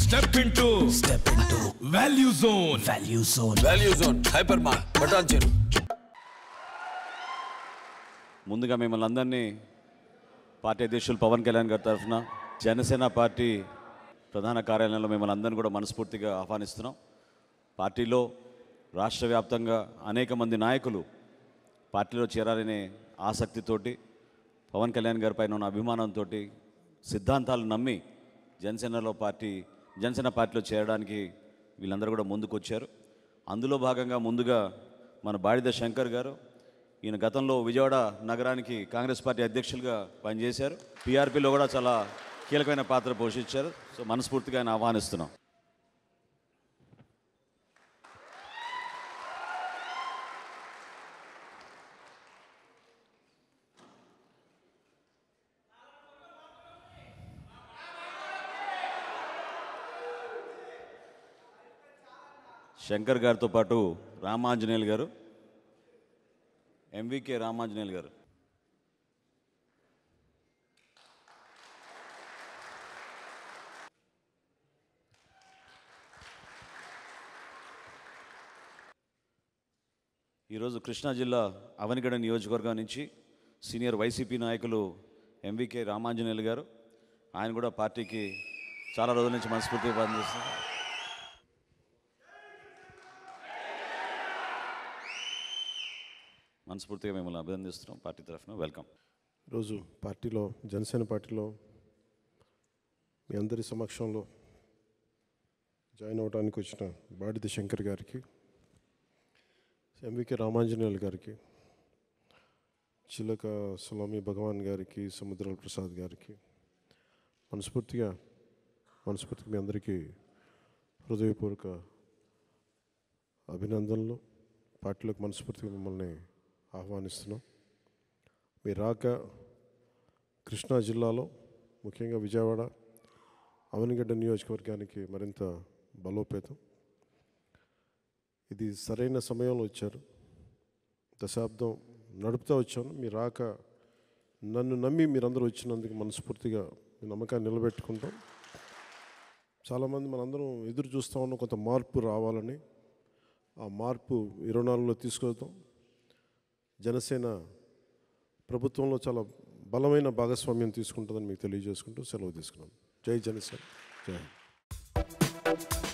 Step into Value Zone Hypermart Patancheru. ముందుగా మిమ్మల్ని అందరినీ పార్టీ అధ్యక్షులు పవన్ కళ్యాణ్ గారి తరఫున జనసేన పార్టీ ప్రధాన కార్యాలయంలో మిమ్మల్ని అందరినీ కూడా మనస్ఫూర్తిగా ఆహ్వానిస్తున్నాం. పార్టీలో రాష్ట్ర వ్యాప్తంగా అనేక మంది నాయకులు పార్టీలో చేరాలనే ఆసక్తితోటి పవన్ కళ్యాణ్ గారి పైన ఉన్న అభిమానంతో సిద్ధాంతాలు నమ్మి జనసేన పార్టీలో చేరడానికి వీళ్ళందరూ కూడా ముందుకు వచ్చారు. అందులో భాగంగా ముందుగా మన బాడిద శంకర్ గారు, ఈయన గతంలో విజయవాడ నగరానికి కాంగ్రెస్ పార్టీ అధ్యక్షులుగా పనిచేశారు. పీఆర్పీలో కూడా చాలా కీలకమైన పాత్ర పోషించారు. సో మనస్ఫూర్తిగా ఆయన ఆహ్వానిస్తున్నాం. శంకర్ గారితో పాటు రామాంజనేయులు గారు, ఎంవికే రామాంజనేయులు గారు, ఈరోజు కృష్ణా జిల్లా అవనిగడ నియోజకవర్గం నుంచి సీనియర్ వైసీపీ నాయకులు ఎంవికే రామాంజనేయులు గారు, ఆయన కూడా పార్టీకి చాలా రోజుల నుంచి మనస్ఫూర్తిగా పనిచేస్తున్నారు. మనస్ఫూర్తిగా మిమ్మల్ని అభినందిస్తున్నాం. పార్టీ తరఫున వెల్కమ్. ఈరోజు పార్టీలో జనసేన పార్టీలో మీ అందరి సమక్షంలో జాయిన్ అవ్వడానికి వచ్చిన బాడిద శంకర్ గారికి, ఎంవికే రామాంజనేయులు గారికి, చిలక సులామి భగవాన్ గారికి, సముద్రాల ప్రసాద్ గారికి మనస్ఫూర్తిగా మీ అందరికీ హృదయపూర్వక అభినందనలు. పార్టీలోకి మనస్ఫూర్తిగా మిమ్మల్ని ఆహ్వానిస్తున్నాం. మీ రాక కృష్ణా జిల్లాలో ముఖ్యంగా విజయవాడ అవనిగడ్డ నియోజకవర్గానికి మరింత బలోపేతం. ఇది సరైన సమయంలో వచ్చారు. దశాబ్దం నడుపుతూ వచ్చాను. మీ రాక నన్ను నమ్మి మీరందరూ వచ్చినందుకు మనస్ఫూర్తిగా మీ నమ్మకాన్ని నిలబెట్టుకుంటాం. చాలామంది మనందరం ఎదురు చూస్తూ ఉన్నాం కొంత మార్పు రావాలని. ఆ మార్పు 24లో తీసుకొద్దాం. జనసేన ప్రభుత్వంలో చాలా బలమైన భాగస్వామ్యం తీసుకుంటుందని మీకు తెలియజేసుకుంటూ సెలవు తీసుకున్నాను. జై జనసేన, జై హింద్.